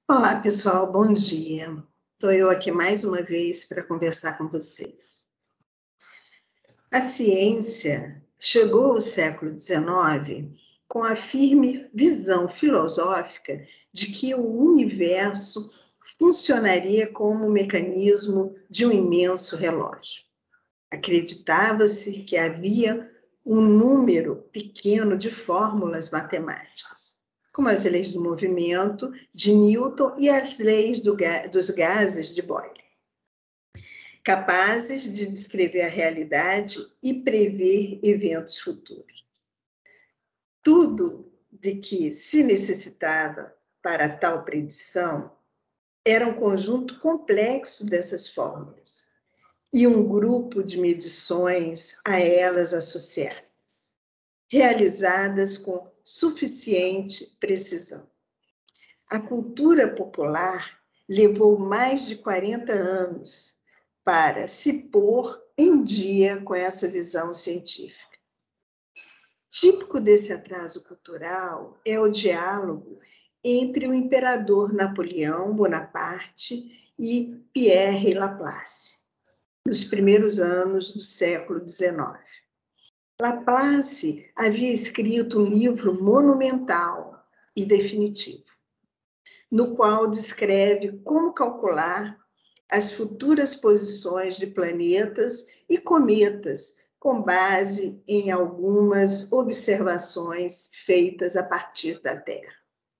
Olá, pessoal, bom dia. Estou eu aqui mais uma vez para conversar com vocês. A ciência chegou ao século XIX com a firme visão filosófica de que o universo funcionaria como um mecanismo de um imenso relógio. Acreditava-se que havia um número pequeno de fórmulas matemáticas, como as leis do movimento de Newton e as leis dos gases de Boyle, capazes de descrever a realidade e prever eventos futuros. Tudo de que se necessitava para tal predição era um conjunto complexo dessas fórmulas e um grupo de medições a elas associadas, realizadas com suficiente precisão. A cultura popular levou mais de 40 anos para se pôr em dia com essa visão científica. Típico desse atraso cultural é o diálogo entre o imperador Napoleão Bonaparte e Pierre Laplace, nos primeiros anos do século XIX. Laplace havia escrito um livro monumental e definitivo, no qual descreve como calcular as futuras posições de planetas e cometas com base em algumas observações feitas a partir da Terra.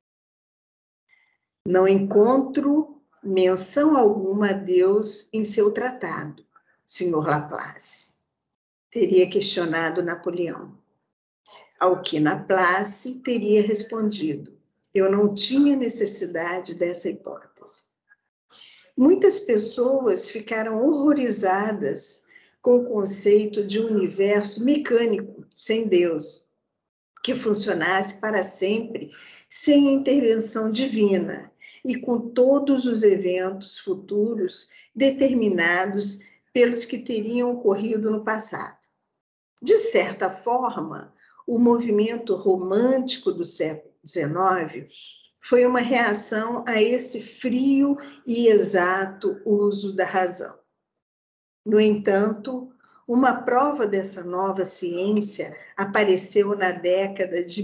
Não encontro menção alguma a Deus em seu tratado, Sr. Laplace, teria questionado Napoleão. Ao que Laplace teria respondido: eu não tinha necessidade dessa hipótese. Muitas pessoas ficaram horrorizadas com o conceito de um universo mecânico, sem Deus, que funcionasse para sempre, sem intervenção divina e com todos os eventos futuros determinados pelos que teriam ocorrido no passado. De certa forma, o movimento romântico do século XIX foi uma reação a esse frio e exato uso da razão. No entanto, uma prova dessa nova ciência apareceu na década de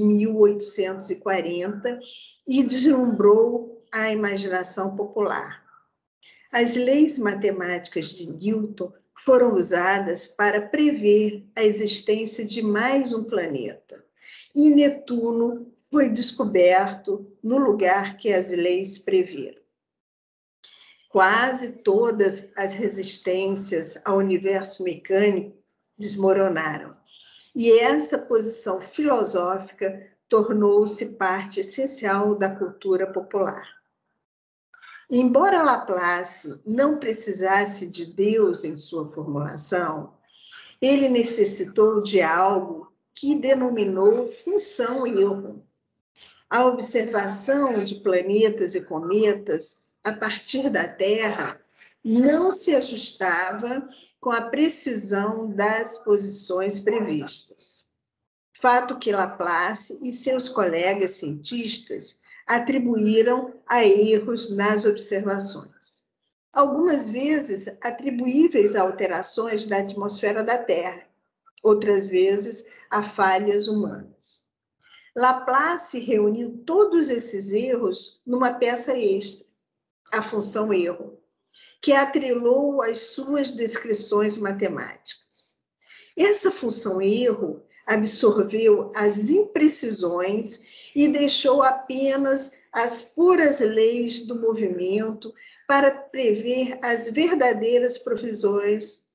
1840 e deslumbrou a imaginação popular. As leis matemáticas de Newton foram usadas para prever a existência de mais um planeta, e Netuno foi descoberto no lugar que as leis previram. Quase todas as resistências ao universo mecânico desmoronaram, e essa posição filosófica tornou-se parte essencial da cultura popular. Embora Laplace não precisasse de Deus em sua formulação, ele necessitou de algo que denominou função-erro. A observação de planetas e cometas a partir da Terra não se ajustava com a precisão das posições previstas. Fato que Laplace e seus colegas cientistas atribuíram a erros nas observações, algumas vezes atribuíveis a alterações da atmosfera da Terra, outras vezes a falhas humanas. Laplace reuniu todos esses erros numa peça extra, a função erro, que atrelou às suas descrições matemáticas. Essa função erro absorveu as imprecisões e deixou apenas as puras leis do movimento para prever as verdadeiras posições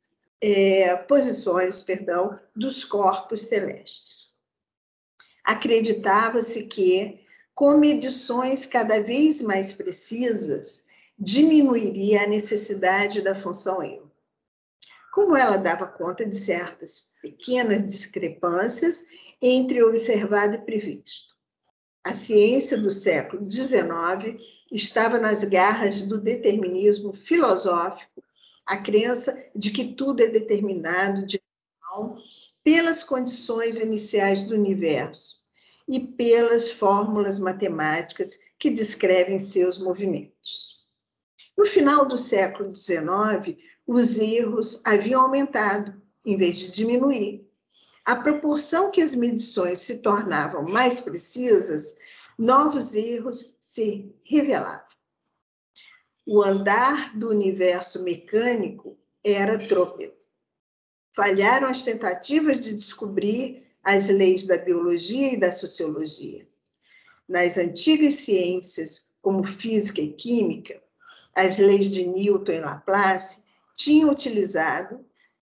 dos corpos celestes. Acreditava-se que, com medições cada vez mais precisas, diminuiria a necessidade da função erro. Como ela dava conta de certas pequenas discrepâncias entre o observado e previsto. A ciência do século XIX estava nas garras do determinismo filosófico, a crença de que tudo é determinado de antemão pelas condições iniciais do universo e pelas fórmulas matemáticas que descrevem seus movimentos. No final do século XIX, os erros haviam aumentado, em vez de diminuir. À proporção que as medições se tornavam mais precisas, novos erros se revelavam. O andar do universo mecânico era trôpego. Falharam as tentativas de descobrir as leis da biologia e da sociologia. Nas antigas ciências, como física e química, as leis de Newton e Laplace tinham utilizado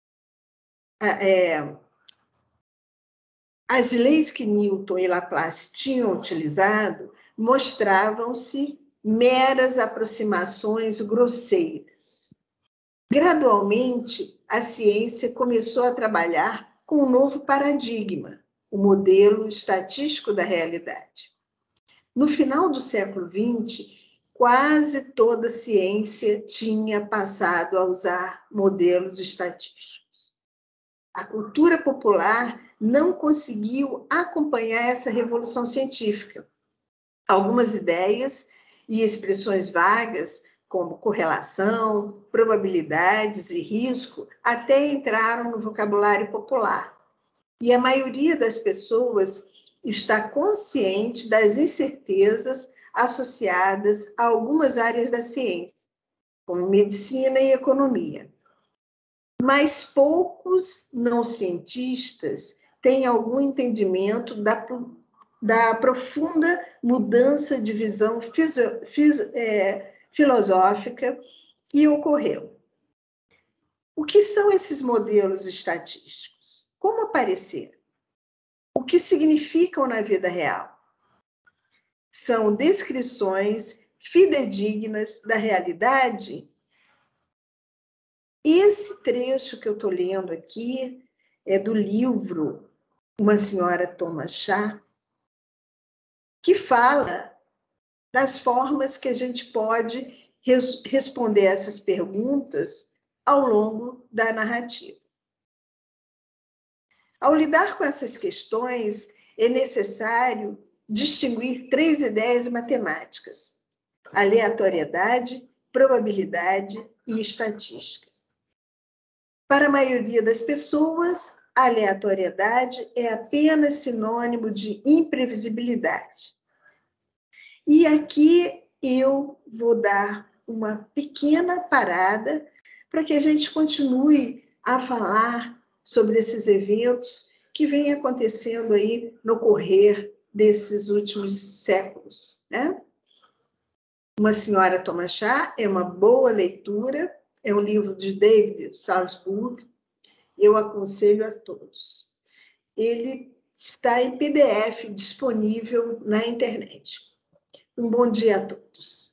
as leis que Newton e Laplace tinham utilizado mostravam-se meras aproximações grosseiras. Gradualmente, a ciência começou a trabalhar com um novo paradigma, o modelo estatístico da realidade. No final do século XX, quase toda a ciência tinha passado a usar modelos estatísticos. A cultura popular não conseguiu acompanhar essa revolução científica. Algumas ideias e expressões vagas, como correlação, probabilidades e risco, até entraram no vocabulário popular. E a maioria das pessoas está consciente das incertezas associadas a algumas áreas da ciência, como medicina e economia. Mas poucos não cientistas têm algum entendimento da profunda mudança de visão filosófica que ocorreu. O que são esses modelos estatísticos? Como apareceram? O que significam na vida real? São descrições fidedignas da realidade? Esse trecho que eu estou lendo aqui é do livro Uma Senhora Toma Chá, que fala das formas que a gente pode responder essas perguntas ao longo da narrativa. Ao lidar com essas questões, é necessário distinguir 3 ideias matemáticas: aleatoriedade, probabilidade e estatística. Para a maioria das pessoas, a aleatoriedade é apenas sinônimo de imprevisibilidade. E aqui eu vou dar uma pequena parada para que a gente continue a falar sobre esses eventos que vêm acontecendo aí no correr desses últimos séculos, né? Uma Senhora Toma Chá é uma boa leitura, é um livro de David Salzburg, eu aconselho a todos. Ele está em PDF disponível na internet. Um bom dia a todos.